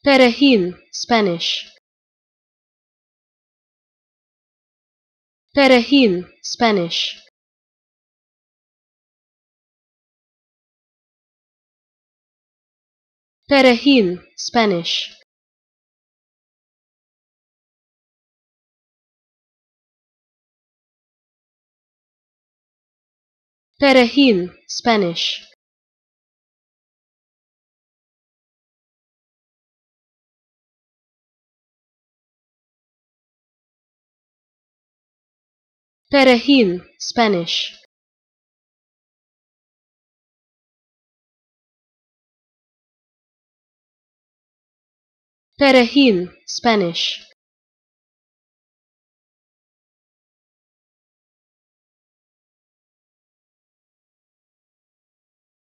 Perejil, Spanish. Perejil, Spanish. Perejil, Spanish. Perejil, Spanish. Perejil, Spanish. Perejil, Spanish.